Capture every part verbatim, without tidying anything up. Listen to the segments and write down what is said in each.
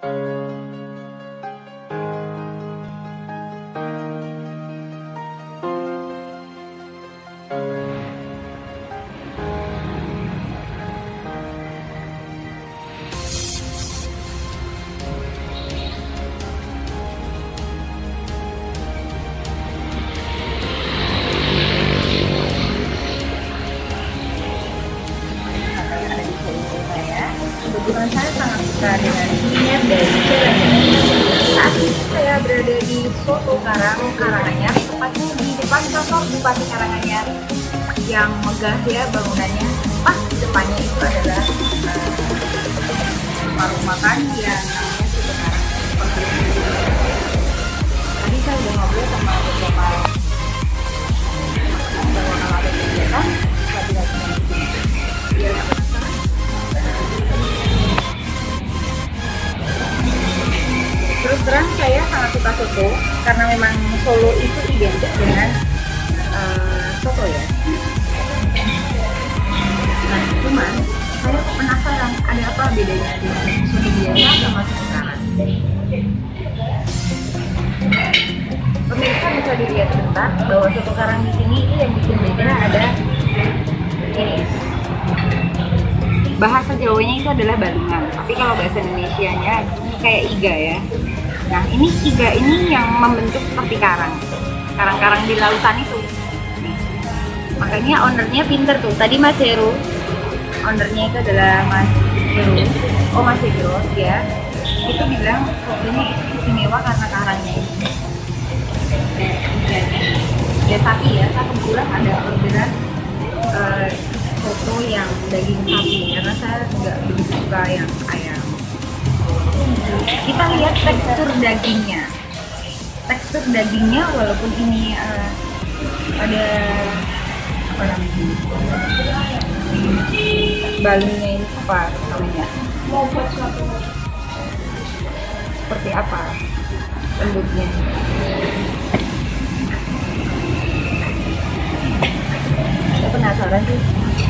Kebetulan saya sangat suka dengan kuliner dari jalan-jalan. Saat ini saya berada di Soto Karang, Karanganyar, tepatnya di depan kantor Bupati Karanganyar yang megah ya bangunannya. Pas di depannya itu adalah uh, warung makan yang namanya Soto Karang. Tadi saya udah ngobrol sama beberapa bahwa kalau ada kegiatan saya tidak cuma di sini. Biar nggak penasaran. Terus terang saya sangat suka soto karena memang Solo itu identik dengan uh, soto ya. Nah, cuman saya penasaran ada apa bedanya dengan soto biasa sama soto Karang. Pemirsa bisa dilihat sebentar bahwa soto Karang di sini yang bikin beda ada ini. Bahasa Jawanya itu adalah balungan, tapi kalau bahasa Indonesianya ini kayak iga ya. Nah, ini iga ini yang membentuk seperti karang, karang-karang di lautan itu. Nih. Makanya ownernya pinter tuh. Tadi Mas Heru, ownernya itu adalah Mas Heru. Oh Mas Heru ya. Itu bilang sotonya itu istimewa karena karangnya ini. Ya tapi ya, saya kebetulan ada orderan uh, soto yang daging sapi karena saya nggak begitu suka yang ayam. Kita lihat tekstur dagingnya. Tekstur dagingnya walaupun ini uh, ada apa namanya? Balungnya ini apa namanya? Seperti apa lembutnya? Saya penasaran sih.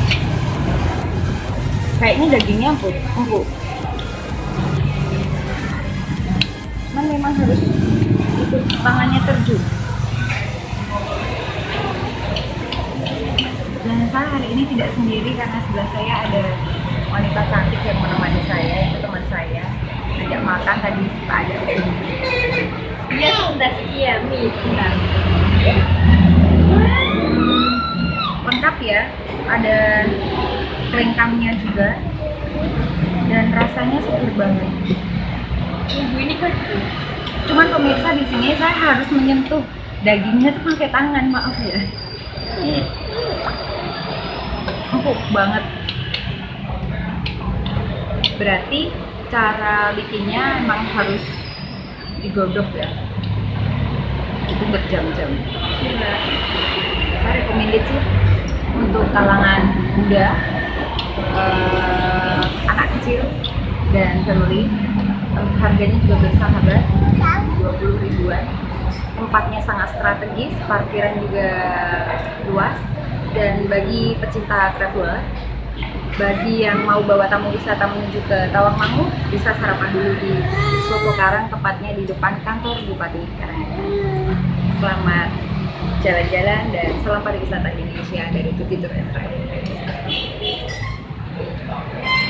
Kayaknya dagingnya empuk, empuk. Cuman memang harus itu tangannya terjun. Dan saya hari ini tidak sendiri karena sebelah saya ada wanita cantik yang menemani saya, itu teman saya. Ajak makan tadi, Pak ajak kesini. Iya sudah sekian nih, bentar. Lengkap ya, ada kelengkamnya juga dan rasanya seger banget. Ibu ini kan Cuman pemirsa di sini saya harus menyentuh dagingnya tuh pakai tangan, maaf ya. Empuk banget. Berarti cara bikinnya emang harus digodok ya. Itu berjam-jam. Saya recommended sih untuk kalangan muda, uh, anak kecil dan family. Uh, harganya juga bersahabat, dua puluh ribuan. Tempatnya sangat strategis, parkiran juga luas, dan bagi pecinta traveler, bagi yang mau bawa tamu wisata menuju ke Tawangmangu, bisa sarapan dulu di Soto Karang, tepatnya di depan kantor Bupati Karanganyar. Selamat jalan-jalan dan salam pariwisata Indonesia dari Tuti Tour and Travel.